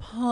พ้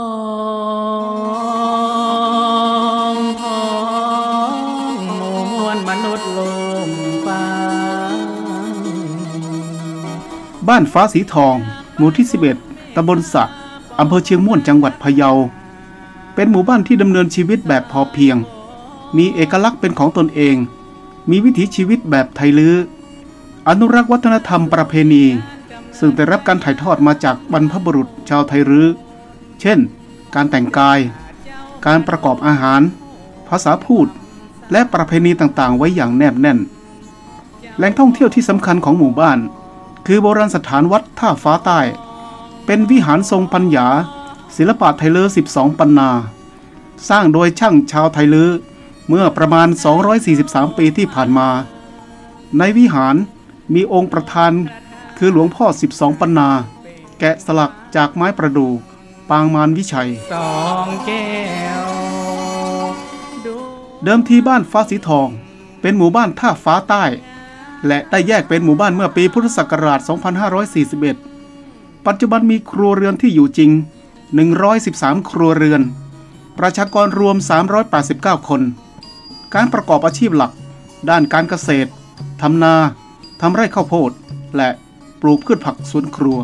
องพ้องหมู่มวลมนุษย์ลมปางบ้านฟ้าสีทองหมู่ที่11ตำบลสะอำเภอเชียงม่วนจังหวัดพะเยาเป็นหมู่บ้านที่ดำเนินชีวิตแบบพอเพียงมีเอกลักษณ์เป็นของตนเองมีวิถีชีวิตแบบไทยลื้ออนุรักษ์วัฒนธรรมประเพณีซึ่งได้รับการถ่ายทอดมาจากบรรพบุรุษชาวไทยลื้อเช่นการแต่งกายการประกอบอาหารภาษาพูดและประเพณีต่างๆไว้อย่างแนบแน่นแหล่งท่องเที่ยวที่สำคัญของหมู่บ้านคือโบราณสถานวัดท่าฟ้าใต้เป็นวิหารทรงปัญญาศิลปะไทยลื้อ12ปันนาสร้างโดยช่างชาวไทยลื้อเมื่อประมาณ243ปีที่ผ่านมาในวิหารมีองค์ประธานคือหลวงพ่อ12ปันนาแกะสลักจากไม้ประดู่ปางมารวิชัยสองแก้วเดิมทีบ้านฟ้าสีทองเป็นหมู่บ้านท่าฟ้าใต้และได้แยกเป็นหมู่บ้านเมื่อปีพุทธศักราช2541ปัจจุบันมีครัวเรือนที่อยู่จริง113ครัวเรือนประชากรรวม389คนการประกอบอาชีพหลักด้านการเกษตรทำนาทำไร่ข้าวโพดและปลูกพืชผักสวนครัว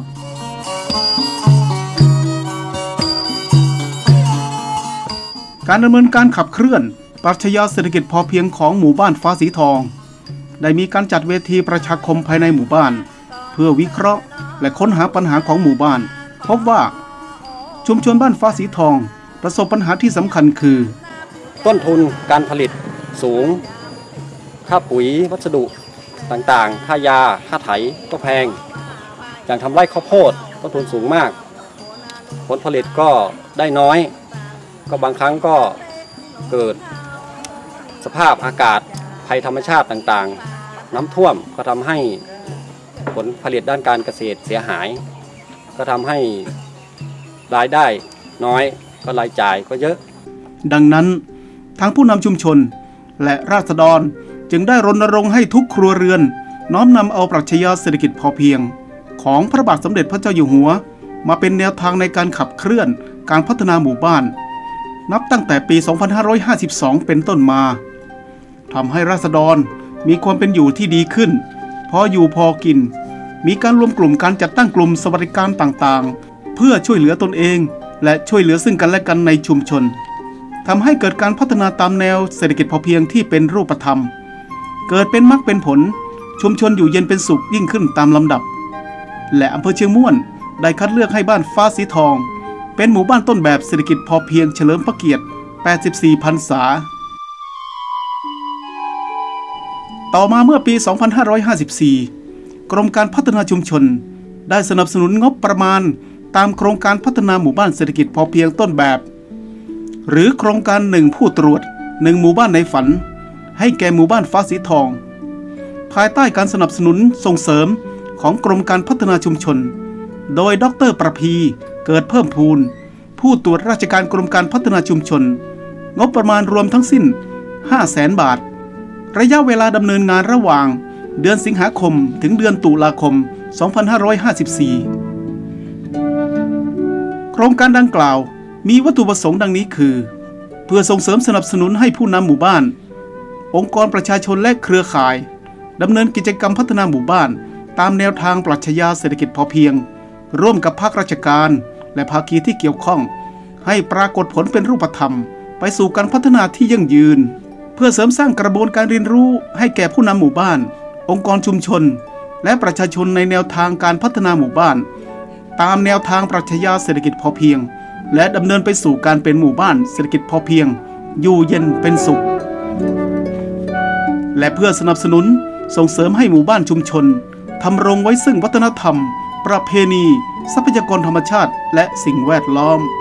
การดำเนินการขับเคลื่อนปรัชญาเศรษฐกิจพอเพียงของหมู่บ้านฟ้าสีทองได้มีการจัดเวทีประชาคมภายในหมู่บ้านเพื่อวิเคราะห์และค้นหาปัญหาของหมู่บ้านพบว่าชุมชนบ้านฟ้าสีทองประสบปัญหาที่สำคัญคือต้นทุนการผลิตสูงค่าปุ๋ยวัสดุต่างๆค่ายาค่าไถก็แพงอย่างทำไร่ข้าวโพดต้นทุนสูงมากผลผลิตก็ได้น้อยก็บางครั้งก็เกิดสภาพอากาศภัยธรรมชาติต่างๆน้ำท่วมก็ทำให้ผลผลิตด้านการเกษตรเสียหายก็ทำให้รายได้น้อยก็รายจ่ายก็เยอะดังนั้นทางผู้นำชุมชนและราษฎรจึงได้รณรงค์ให้ทุกครัวเรือนน้อมนำเอาปรัชญาเศรษฐกิจพอเพียงของพระบาทสมเด็จพระเจ้าอยู่หัวมาเป็นแนวทางในการขับเคลื่อนการพัฒนาหมู่บ้านนับตั้งแต่ปี 2552 เป็นต้นมาทำให้ราษฎรมีความเป็นอยู่ที่ดีขึ้นพออยู่พอกินมีการรวมกลุ่มการจัดตั้งกลุ่มสวัสดิการต่างๆเพื่อช่วยเหลือตนเองและช่วยเหลือซึ่งกันและกันในชุมชนทำให้เกิดการพัฒนาตามแนวเศรษฐกิจพอเพียงที่เป็นรูปธรรมเกิดเป็นมรรคเป็นผลชุมชนอยู่เย็นเป็นสุขยิ่งขึ้นตามลำดับและอำเภอเชียงม่วนได้คัดเลือกให้บ้านฟ้าสีทองเป็นหมู่บ้านต้นแบบเศรษฐกิจพอเพียงเฉลิมพระเกียรติ84พรรษาต่อมาเมื่อปี 2554 กรมการพัฒนาชุมชนได้สนับสนุนงบประมาณตามโครงการพัฒนาหมู่บ้านเศรษฐกิจพอเพียงต้นแบบหรือโครงการ1ผู้ตรวจ1หมู่บ้านในฝันให้แก่หมู่บ้านฟ้าสีทองภายใต้การสนับสนุนส่งเสริมของกรมการพัฒนาชุมชนโดยดร.ประพีเกิดเพิ่มพูนผู้ตรวจราชการกรมการพัฒนาชุมชนงบประมาณรวมทั้งสิ้น 500,000 บาทระยะเวลาดำเนินงานระหว่างเดือนสิงหาคมถึงเดือนตุลาคม 2554 โครงการดังกล่าวมีวัตถุประสงค์ดังนี้คือเพื่อส่งเสริมสนับสนุนให้ผู้นำหมู่บ้านองค์กรประชาชนและเครือข่ายดำเนินกิจกรรมพัฒนาหมู่บ้านตามแนวทางปรัชญาเศรษฐกิจพอเพียงร่วมกับภาคราชการและภาคีที่เกี่ยวข้องให้ปรากฏผลเป็นรูปธรรมไปสู่การพัฒนาที่ยั่งยืนเพื่อเสริมสร้างกระบวนการเรียนรู้ให้แก่ผู้นำหมู่บ้านองค์กรชุมชนและประชาชนในแนวทางการพัฒนาหมู่บ้านตามแนวทางปรัชญาเศรษฐกิจพอเพียงและดำเนินไปสู่การเป็นหมู่บ้านเศรษฐกิจพอเพียงอยู่เย็นเป็นสุขและเพื่อสนับสนุนส่งเสริมให้หมู่บ้านชุมชนทำรงไว้ซึ่งวัฒนธรรมประเพณีทรัพยากรธรรมชาติและสิ่งแวดล้อม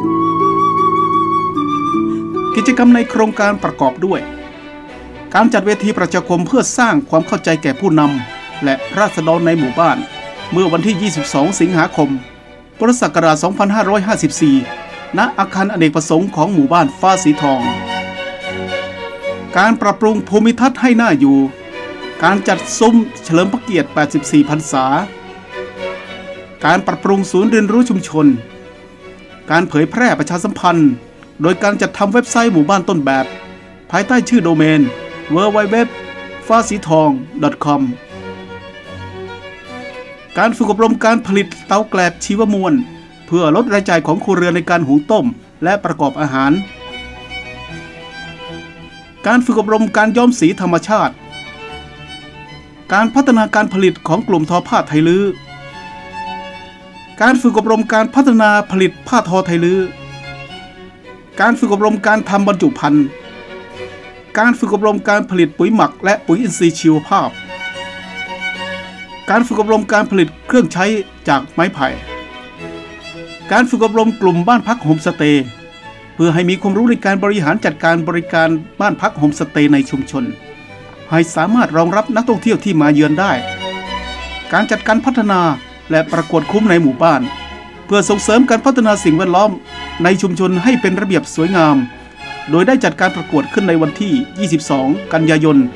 กิจกรรมในโครงการประกอบด้วยการจัดเวทีประชาคมเพื่อสร้างความเข้าใจแก่ผู้นำและราษฎรในหมู่บ้านเมื่อวันที่ 22 สิงหาคม พุทธศักราช 2554 ณ อาคารอเนกประสงค์ของหมู่บ้านฟ้าสีทองการปรับปรุงภูมิทัศน์ให้น่าอยู่การจัดซุ้มเฉลิมพระเกียรติ84พรรษาการปรับปรุงศูนย์เรียนรู้ชุมชนการเผยแพร่ประชาสัมพันธ์โดยการจัดทำเว็บไซต์หมู่บ้านต้นแบบภายใต้ชื่อโดเมน www.fasithong.com การฝึกอบรมการผลิตเตาแกลบชีวมวลเพื่อลดรายจ่ายของครัวเรือนในการหุงต้มและประกอบอาหารการฝึกอบรมการย้อมสีธรรมชาติการพัฒนาการผลิตของกลุ่มทอผ้าไทลื้อการฝึกอบรมการพัฒนาผลิตผ้าทอไทลื้อการฝึกอบรมการทำบรรจุภัณฑ์การฝึกอบรมการผลิตปุ๋ยหมักและปุ๋ยอินทรีย์ชีวภาพการฝึกอบรมการผลิตเครื่องใช้จากไม้ไผ่การฝึกอบรมกลุ่มบ้านพักโฮมสเตย์เพื่อให้มีความรู้ในการบริหารจัดการบริการบ้านพักโฮมสเตย์ในชุมชนให้สามารถรองรับนักท่องเที่ยวที่มาเยือนได้การจัดการพัฒนาและประกวดคุ้มในหมู่บ้านเพื่อส่งเสริมการพัฒนาสิ่งแวดล้อมในชุมชนให้เป็นระเบียบสวยงามโดยได้จัดการประกวดขึ้นในวันที่ 22 กันยายน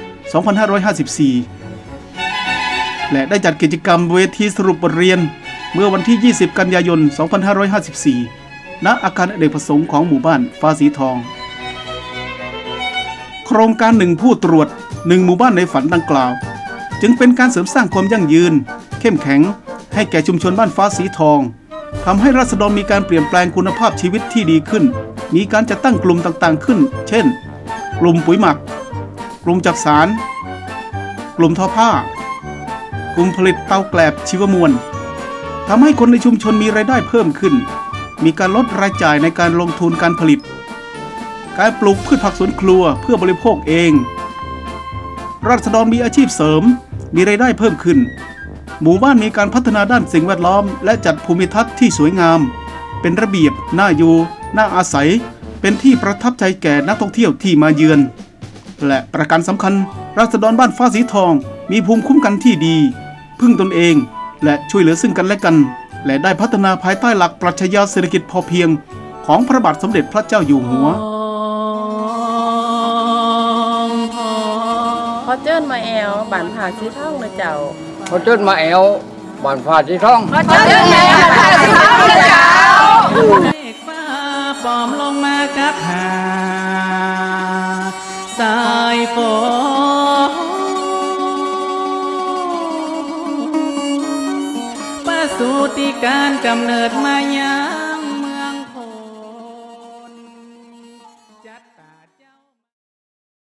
2554 และได้จัดกิจกรรมเวทีสรุปบทเรียนเมื่อวันที่ 20 กันยายน 2554 ณ อาคารอเนกประสงค์ของหมู่บ้านฟ้าสีทองโครงการ1ผู้ตรวจ1หมู่บ้านในฝันดังกล่าวจึงเป็นการเสริมสร้างความยั่งยืนเข้มแข็งให้แก่ชุมชนบ้านฟ้าสีทองทำให้ราษฎรมีการเปลี่ยนแปลงคุณภาพชีวิตที่ดีขึ้นมีการจัดตั้งกลุ่มต่างๆขึ้นเช่นกลุ่มปุ๋ยหมักกลุ่มจักสารกลุ่มทอผ้ากลุ่มผลิตเตาแกลบชีวมวลทำให้คนในชุมชนมีรายได้เพิ่มขึ้นมีการลดรายจ่ายในการลงทุนการผลิตการปลูกพืชผักสวนครัวเพื่อบริโภคเองราษฎรมีอาชีพเสริมมีรายได้เพิ่มขึ้นหมู่บ้านมีการพัฒนาด้านสิ่งแวดล้อมและจัดภูมิทัศน์ที่สวยงามเป็นระเบียบน่าอยู่น่าอาศัยเป็นที่ประทับใจแก่นักท่องเที่ยวที่มาเยือนและประการสำคัญราษฎรบ้านฟ้าสีทองมีภูมิคุ้มกันที่ดีพึ่งตนเองและช่วยเหลือซึ่งกันและกันและได้พัฒนาภายใต้หลักปรัชญาเศรษฐกิจพอเพียงของพระบาทสมเด็จพระเจ้าอยู่หัวพอเจิ้นมาแอลบ้านผาสีทองนะเจ้าพอเจิ้นมาแอลบ้านผาสีทองพอเจิ้นมาแอลบ้านผาสีทองนะเจ้าเมฆฟ้าปลอมลงมากับหาสายฝนประสูติการกำเนิดมายา